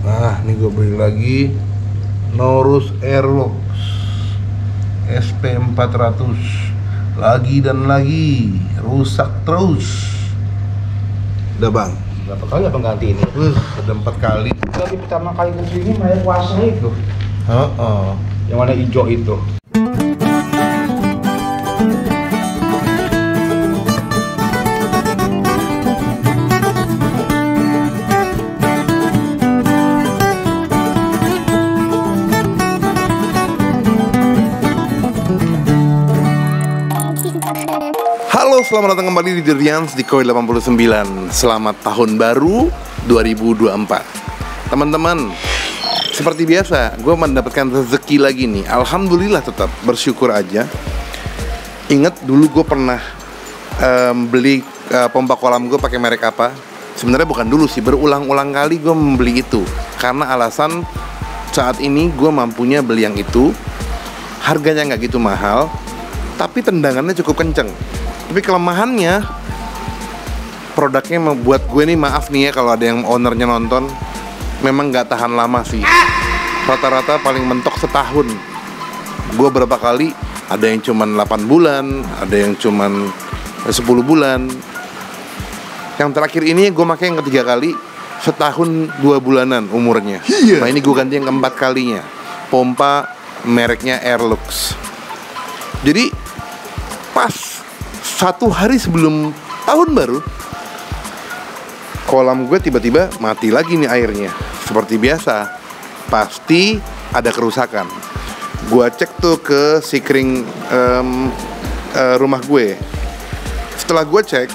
Nah, ini gue beli lagi Norus Airlux SP400. Lagi dan lagi, rusak terus. Udah bang, Berapa kali abang ganti ini? udah 4 kali. Kali pertama kali kesini main puasa itu. Oh. Yang warna hijau itu. Halo, selamat datang kembali di Durians di Koi 89. Selamat tahun baru 2024. Teman-teman, seperti biasa, gue mendapatkan rezeki lagi nih. Alhamdulillah, tetap bersyukur aja. Ingat dulu gue pernah beli pompa kolam gue pakai merek apa? Sebenarnya bukan dulu sih, berulang-ulang kali gue membeli itu karena alasan saat ini gue mampunya beli yang itu. Harganya nggak gitu mahal, tapi tendangannya cukup kenceng. Tapi kelemahannya, produknya membuat gue nih, maaf nih ya kalau ada yang ownernya nonton, memang nggak tahan lama sih. Rata-rata paling mentok setahun. Gue berapa kali, ada yang cuman 8 bulan, ada yang cuman 10 bulan. Yang terakhir ini gue pakai yang ketiga kali, setahun 2 bulanan umurnya. Nah ini gue ganti yang keempat kalinya, pompa mereknya Airlux. Jadi pas 1 hari sebelum tahun baru, kolam gue tiba-tiba mati lagi nih airnya. Seperti biasa, pasti ada kerusakan. Gue cek tuh ke sikring rumah gue. Setelah gue cek,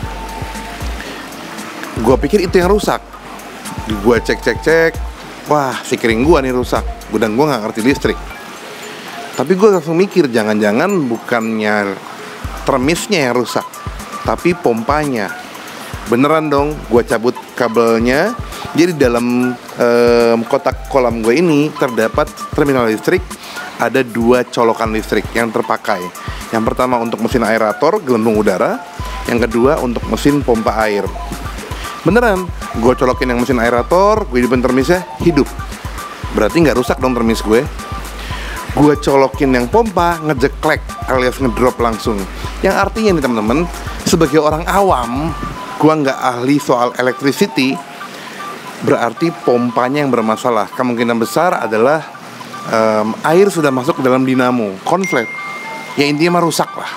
gue pikir itu yang rusak. Gue cek, wah sikring gue nih rusak. Dan gue gak ngerti listrik. Tapi gue langsung mikir, jangan-jangan bukannya termisnya yang rusak, tapi pompanya. Beneran dong, gue cabut kabelnya. Jadi dalam kotak kolam gue ini terdapat terminal listrik. Ada 2 colokan listrik yang terpakai. Yang pertama untuk mesin aerator, gelembung udara. Yang kedua untuk mesin pompa air. Beneran, gue colokin yang mesin aerator, gue hidupin termisnya, hidup. Berarti gak rusak dong termis gue. Gue colokin yang pompa, ngejeklek alias ngedrop langsung. Yang artinya nih teman-teman, sebagai orang awam, gue nggak ahli soal electricity, berarti pompanya yang bermasalah. Kemungkinan besar adalah air sudah masuk ke dalam dinamo, konslet. Ya intinya mah rusak lah.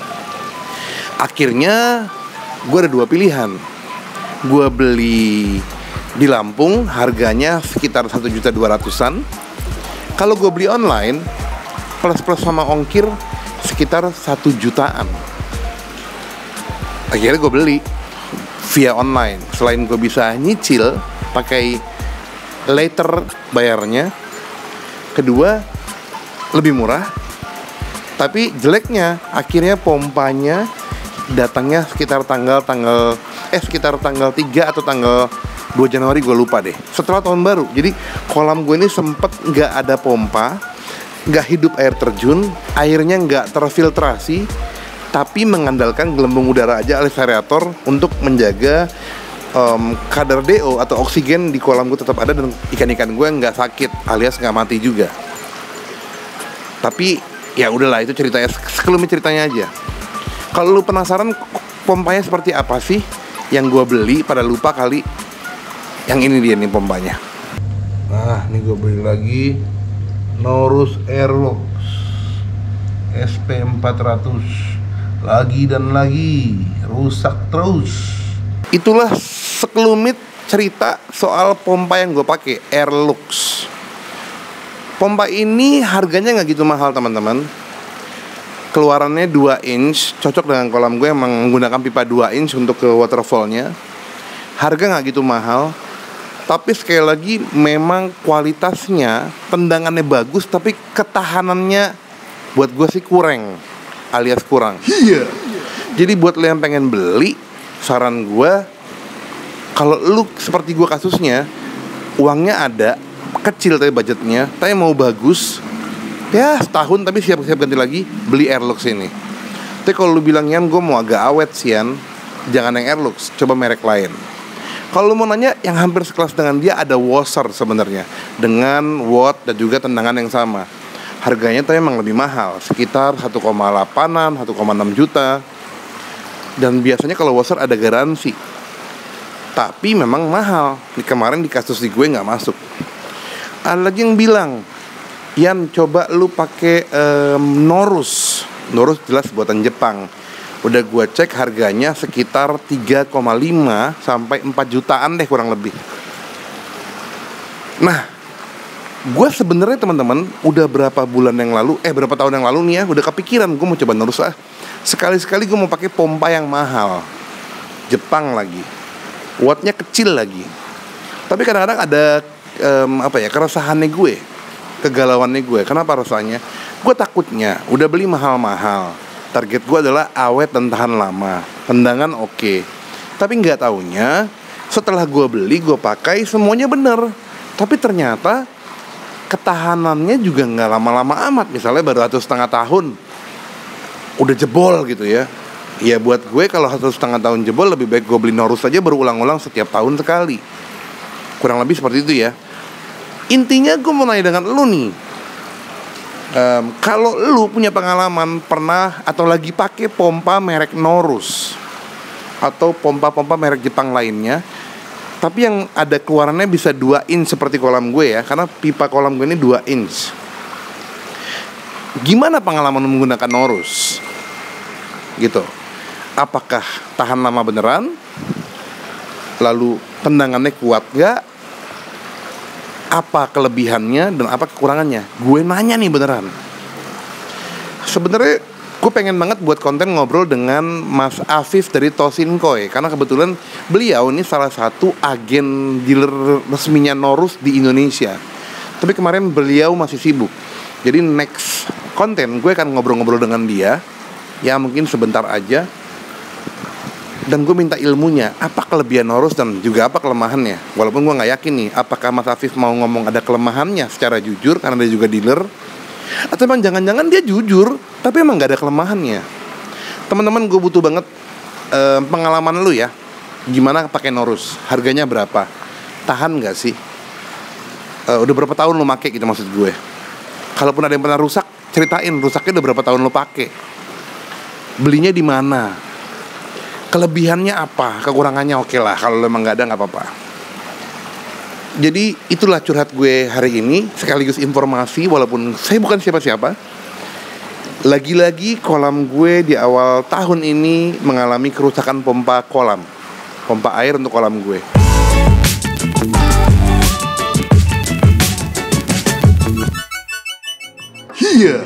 Akhirnya gue ada 2 pilihan. Gue beli di Lampung, harganya sekitar 1.200.000-an. Kalau gue beli online, plus sama ongkir sekitar 1 jutaan. Akhirnya gue beli via online. Selain gue bisa nyicil pakai later bayarnya, kedua lebih murah. Tapi jeleknya akhirnya pompanya datangnya sekitar tanggal 3 atau tanggal 2 Januari, gue lupa deh, setelah tahun baru. Jadi kolam gue ini sempet gak ada pompa, gak hidup air terjun, airnya gak terfiltrasi, tapi mengandalkan gelembung udara aja alias aerator untuk menjaga kadar DO atau oksigen di kolam gue tetap ada dan ikan-ikan gue gak sakit alias gak mati juga. Tapi ya udahlah, itu ceritanya, sekelumit ceritanya aja. Kalau lu penasaran pompanya seperti apa sih yang gue beli, pada lupa kali. Yang ini dia nih pompanya. Nah, ini gue beli lagi Norus Airlux SP400. Lagi dan lagi, rusak terus. Itulah sekelumit cerita soal pompa yang gue pakai, Airlux. Pompa ini harganya nggak gitu mahal teman-teman. Keluarannya 2 inch, cocok dengan kolam gue yang menggunakan pipa 2 inch untuk ke waterfallnya. Harga nggak gitu mahal. Tapi sekali lagi memang kualitasnya, tendangannya bagus, tapi ketahanannya buat gue sih kurang, alias kurang. Iya. Jadi buat lo yang pengen beli, saran gue, kalau lo seperti gue kasusnya, uangnya ada, kecil tapi budgetnya, tapi mau bagus, ya setahun tapi siap-siap ganti lagi, beli Airlux ini. Tapi kalau lo bilang, Yan gue mau agak awet sih Yan, jangan yang Airlux, coba merek lain. Kalau lu mau nanya, yang hampir sekelas dengan dia ada washer sebenarnya, dengan watt dan juga tendangan yang sama. Harganya tuh emang lebih mahal, sekitar 1,8an, 1,6 juta. Dan biasanya kalau washer ada garansi, tapi memang mahal. Kemarin di kasus di gue nggak masuk. Ada lagi yang bilang, Yan, coba lu pakai Norus. Norus jelas buatan Jepang. Udah gue cek harganya sekitar 3,5 sampai 4 jutaan deh kurang lebih. Nah, gue sebenarnya teman-teman udah berapa tahun yang lalu nih ya, udah kepikiran gue mau coba Norus ah. Sekali-sekali gue mau pakai pompa yang mahal, Jepang lagi, wattnya kecil lagi. Tapi kadang-kadang ada keresahannya gue, kegalauannya gue. Kenapa rasanya? Gue takutnya udah beli mahal-mahal. Target gue adalah awet dan tahan lama, tendangan oke. Tapi nggak taunya setelah gue beli, gue pakai semuanya bener. Tapi ternyata ketahanannya juga nggak lama-lama amat. Misalnya baru 1,5 tahun udah jebol gitu ya. Ya buat gue kalau 1,5 tahun jebol, lebih baik gue beli Norus aja berulang-ulang setiap tahun sekali. Kurang lebih seperti itu ya. Intinya gue mau nanya dengan lu nih, kalau lu punya pengalaman pernah atau lagi pakai pompa merek Norus atau pompa-pompa merek Jepang lainnya, tapi yang ada keluarannya bisa 2 inch seperti kolam gue ya, karena pipa kolam gue ini 2 inch. Gimana pengalaman menggunakan Norus? Gitu. Apakah tahan lama beneran? Lalu tendangannya kuat gak? Apa kelebihannya dan apa kekurangannya? Gue nanya nih beneran. Sebenarnya gue pengen banget buat konten ngobrol dengan Mas Afif dari Toshinkoi, karena kebetulan beliau ini salah satu agen dealer resminya Norus di Indonesia. Tapi kemarin beliau masih sibuk. Jadi next konten gue akan ngobrol-ngobrol dengan dia, ya mungkin sebentar aja. Dan gue minta ilmunya, apa kelebihan Norus dan juga apa kelemahannya. Walaupun gue gak yakin nih, apakah Mas Afif mau ngomong ada kelemahannya secara jujur, karena dia juga dealer, atau emang jangan-jangan dia jujur, tapi emang gak ada kelemahannya. Teman-teman, gue butuh banget pengalaman lu ya. Gimana pakai Norus, harganya berapa, tahan gak sih, udah berapa tahun lu pakai gitu maksud gue. Kalaupun ada yang pernah rusak, ceritain rusaknya udah berapa tahun lu pakai, belinya di mana, kelebihannya apa, kekurangannya oke lah. Kalau emang nggak ada nggak apa-apa. Jadi itulah curhat gue hari ini, sekaligus informasi walaupun saya bukan siapa-siapa. Lagi-lagi kolam gue di awal tahun ini mengalami kerusakan pompa air untuk kolam gue. Iya.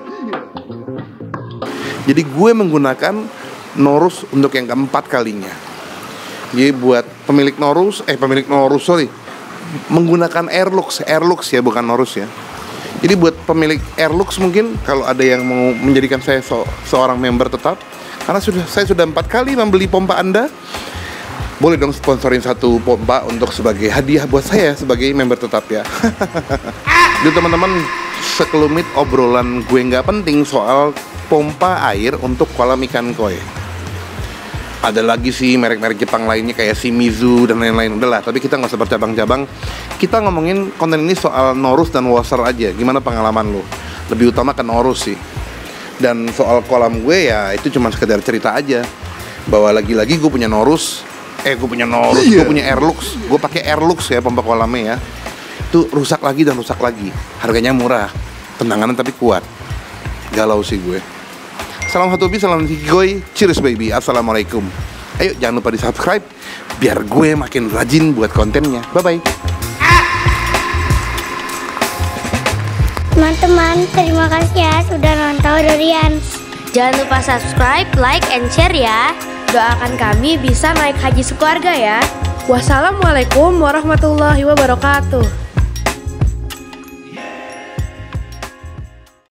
Jadi gue menggunakan Norus untuk yang keempat kalinya. Jadi buat pemilik Norus, menggunakan Airlux ya, bukan Norus ya. Jadi buat pemilik Airlux mungkin kalau ada yang mau menjadikan saya seorang member tetap, karena saya sudah 4 kali membeli pompa Anda, boleh dong sponsorin 1 pompa untuk sebagai hadiah buat saya sebagai member tetap ya. Jadi teman-teman, sekelumit obrolan gue nggak penting soal pompa air untuk kolam ikan koi. Ada lagi sih merek-merek Jepang lainnya kayak Shimizu dan lain-lain. Udah lah, tapi kita nggak usah bercabang-cabang. Kita ngomongin konten ini soal Norus dan washer aja. Gimana pengalaman lo? Lebih utama ke Norus sih. Dan soal kolam gue ya itu cuma sekedar cerita aja, bahwa lagi-lagi gue punya Norus. Gue punya Airlux. Gue pakai Airlux ya pompa kolamnya ya. Itu rusak lagi dan rusak lagi. Harganya murah, tendangannya tapi kuat. Galau sih gue. Salam satu bis, salam Hikigoi, cheers baby, assalamualaikum. Ayo jangan lupa di subscribe biar gue makin rajin buat kontennya. Bye bye. Teman-teman, terima kasih ya sudah nonton Dorian. Jangan lupa subscribe, like, and share ya. Doakan kami bisa naik haji sekeluarga ya. Wassalamualaikum warahmatullahi wabarakatuh.